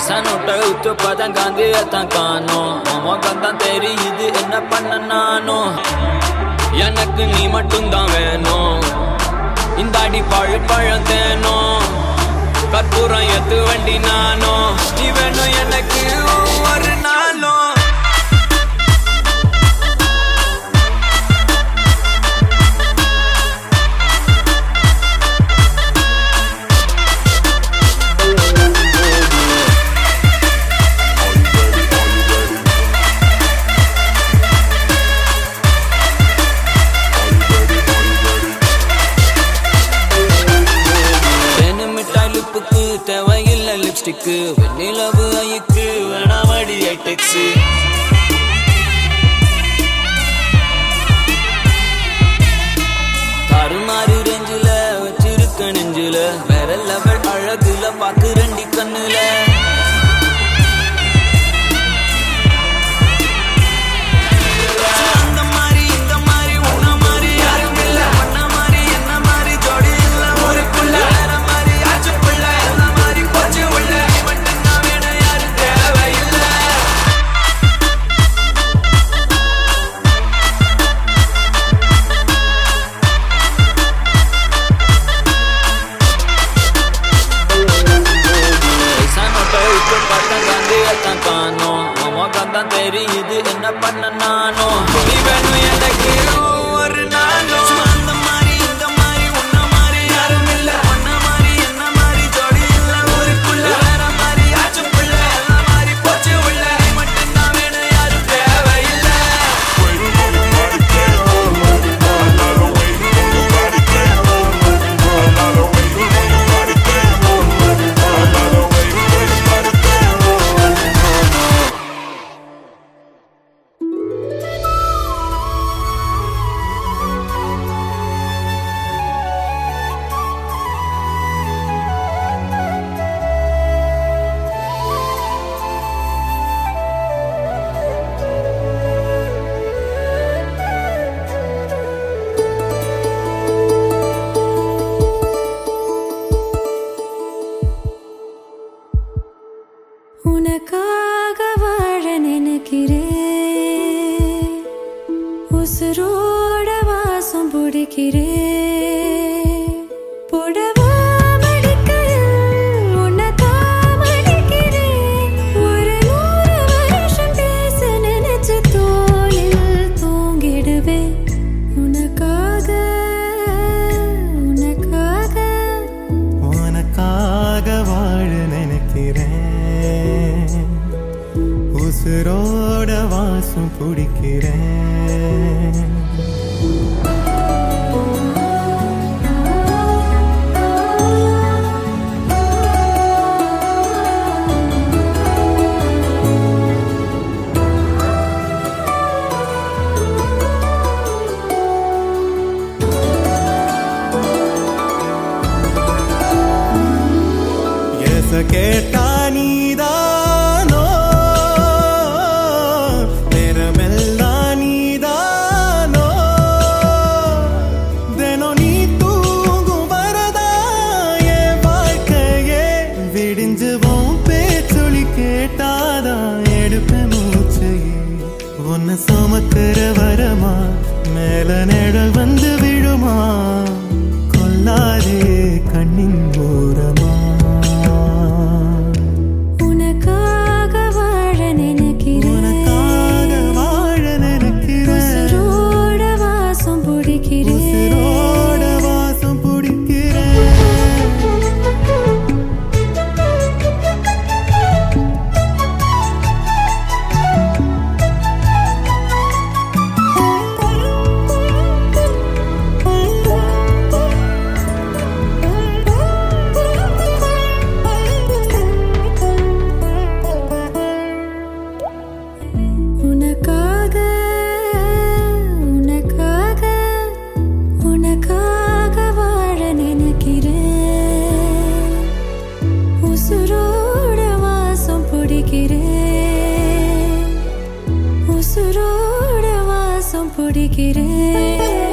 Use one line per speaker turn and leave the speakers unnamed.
பைசா நோட்டை உத்து பதம் காந்தியத்தான் காணோம். மோகத்தான் தெரியுது என்ன பண்ண நானும். எனக்கு நீ மட்டும்தான் வேணும். இந்த அடி பழம் தேனும். கற்பூரம் எத்து வண்டி நானும். நீ வேணும் எனக்கு ஒரு நாளும். தேவையில்லை லிப்ஸ்டிக்கு வெண்ணிலவு ஐக்கு வேணாமடி ஐடெக்ஸு. தாறுமாறு ரேஞ்சில வச்சிருக்க நெஞ்சில வேற லெவல் அழகுல பாக்கு ரெண்டி கண்ணுல. மோகத்தான் தெரியுது என்ன பண்ண நானும். நீ வேணும் எனக்கு ஒரு நாளும். அந்த மாதிரி இந்த மாதிரி உன்ன மாதிரி யாரும் இல்ல. ஒன்ன மாதிரி என்ன மாதிரி ஜோடி இல்ல ஊருக்குள்ள. வேற மாதிரி ஆச்சு புள்ள எல்லா மாதிரி போச்சு உள்ள. நீ மட்டும்தான் வேணும் யாரும் தேவையில்லை.
உனக்காக வாழ நினைக்கிறேன். உசுரோட வாசம் பிடிக்கிறேன். புடவா மடிக்கையில் உன்னைத்தான் மடிக்கிறேன். ஒரு 100 வருஷம் பேச நினைச்சு தோளில் தூங்கிடுவேன். உனக்காக உனக்காக
உனக்காக வாழ நினைக்கிறேன். உசுரோட வாசம் பிடிக்கிறேன். கேட்டா நீதானோ நேரமெல்லாம் நீதானோ. தினம் நீ தூங்கும் வரதா என் வாழ்க்கையே விடிஞ்சுவோம். பேச்சொலி கேட்டாதான் எடுப்பேன் மூச்சையே. உன்னை சுமக்கிற வரமா மேல நிழல் வந்து விடுமா. கொல்லாதே கண்ணின் ஓரமா.
உசுரோட வாசம் பிடிக்கிறேன்.